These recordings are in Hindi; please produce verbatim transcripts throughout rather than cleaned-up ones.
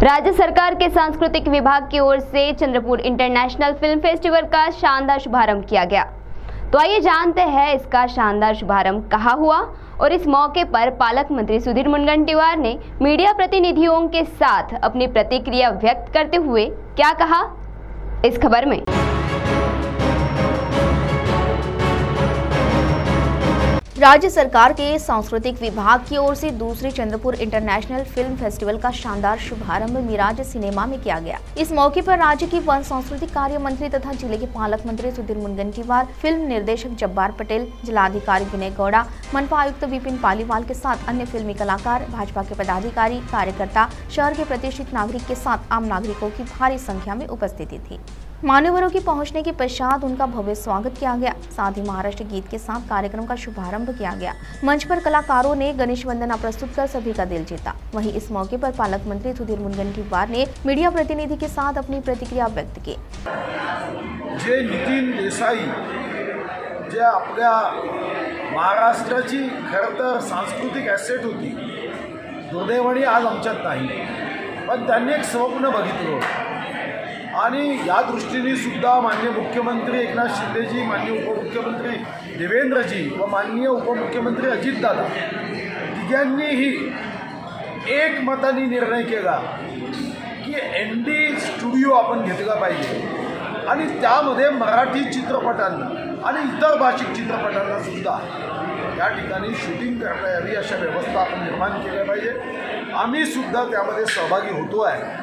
राज्य सरकार के सांस्कृतिक विभाग की ओर से चंद्रपुर इंटरनेशनल फिल्म फेस्टिवल का शानदार शुभारंभ किया गया। तो आइए जानते हैं इसका शानदार शुभारंभ कहाँ हुआ और इस मौके पर पालक मंत्री सुधीर मुनगंटीवार ने मीडिया प्रतिनिधियों के साथ अपनी प्रतिक्रिया व्यक्त करते हुए क्या कहा, इस खबर में। राज्य सरकार के सांस्कृतिक विभाग की ओर से दूसरे चंद्रपुर इंटरनेशनल फिल्म फेस्टिवल का शानदार शुभारंभ मिराज सिनेमा में किया गया। इस मौके पर राज्य के वन सांस्कृतिक कार्य मंत्री तथा जिले के पालक मंत्री सुधीर मुनगंटीवार, फिल्म निर्देशक जब्बार पटेल, जिलाधिकारी विनय गौड़ा, मनपा आयुक्त विपिन पालीवाल के साथ अन्य फिल्मी कलाकार, भाजपा के पदाधिकारी, कार्यकर्ता, शहर के प्रतिष्ठित नागरिक के साथ आम नागरिकों की भारी संख्या में उपस्थिति थी। मान्यवरों के पहुंचने के पश्चात उनका भव्य स्वागत किया गया। साथ ही महाराष्ट्र गीत के साथ कार्यक्रम का शुभारंभ किया गया। मंच पर कलाकारों ने गणेश वंदना प्रस्तुत कर सभी का दिल जीता। वहीं इस मौके पर पालक मंत्री सुधीर मुनगंटीवार ने मीडिया प्रतिनिधि के साथ अपनी प्रतिक्रिया व्यक्त की। जे नितीन देसाई जे आपल्या महाराष्ट्राची खरं तर सांस्कृतिक ॲसेट होती, दुर्दैवाने आज आमच्यात नाही, पण त्यांनी एक स्वप्न बघितलं आणि या दृष्टीने सुद्धा माननीय मुख्यमंत्री एकनाथ शिंदेजी, माननीय उपमुख्यमंत्री देवेंद्रजी व माननीय उपमुख्यमंत्री अजितदादा तिघांनीही एक मताने निर्णय केला की एन डी स्टुडिओ आपण घेतला पाहिजे आणि त्यामध्ये मराठी चित्रपटांना आणि इतर भाषिक चित्रपटांना सुद्धा या ठिकाणी शूटिंग करता यावी अशा व्यवस्था आपण निर्माण केल्या पाहिजे। आम्ही सुद्धा त्यामध्ये सहभागी होतो आहे।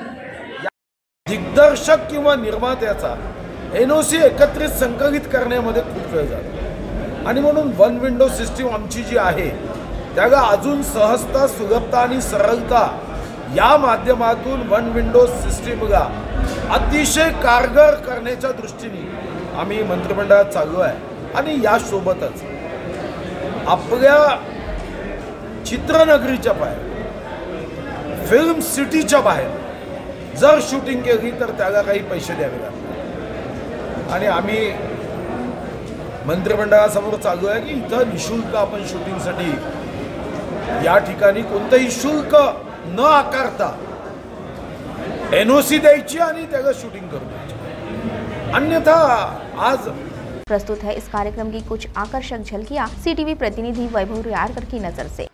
दिग्दर्शक किंवा निर्मात्याचा एन ओ सी एकत्रित संकलित करण्यामध्ये खूप वेळ जातो आणि म्हणून वन विंडो सिस्टीम आमची जी आहे त्याला अजून सहजता, सुलभता आणि सरळता या माध्यमातून वन विंडो सिस्टीमला अतिशय कारगर करण्याच्या दृष्टीने आम्ही मंत्रिमंडळात चाललो आहे। आणि यासोबतच आपल्या चित्रनगरीच्या बाहेर, फिल्म सिटीच्या बाहेर जर शूटिंग केली तर त्याला काही पैसे द्यावे लागतात आणि आम्ही मंत्रिमंडळासमोर चालू आहे की इथं निशुल्क आपण शूटिंगसाठी या ठिकाणी कोणतंही शुल्क न आकारता एन ओ सी द्यायची आणि त्याला शूटिंग करू द्यायची। अन्यथा आज प्रस्तुत है इस कार्यक्रम की कुछ आकर्षक झलकियां सी टी वी प्रतिनिधि वैभव रियारकर की नजर से।